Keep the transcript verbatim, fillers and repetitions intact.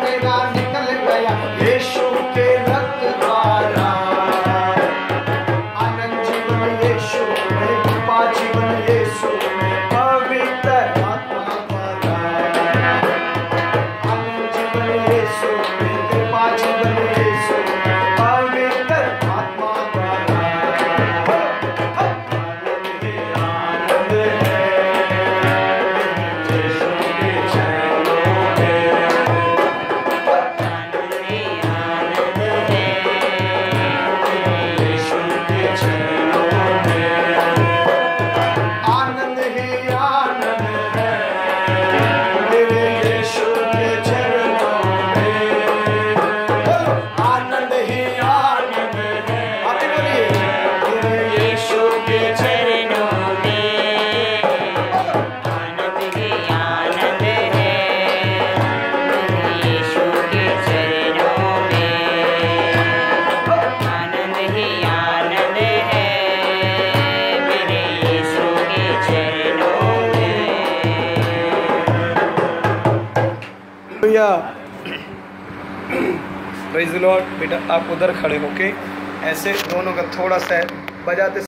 तेरा निकल गया यीशु के रक्त द्वारा। आनंद जीवन यीशु में, कृपा जीवन यीशु में, पवित्र आत्मा द्वारा। आनंद जीवन यीशु में, कृपा जीवन यीशु में, पवित्र आत्मा द्वारा। आनंद ही आनंद है यीशु के चरणों में। आनंद ही आनंद है यीशु के चरणों में। आनंद ही आनंद है मेरे यीशु के चरणों में। बोलो, आनंद ही आनंद है, आप ही बोलिए, मेरे यीशु के चरणों में। आनंद ही आनंद है यीशु के चरणों में। आनंद ही आनंद है मेरे यीशु के चरणों में। Praise the lord. बेटा आप उधर खड़े होके ऐसे दोनों का थोड़ा सा बजाते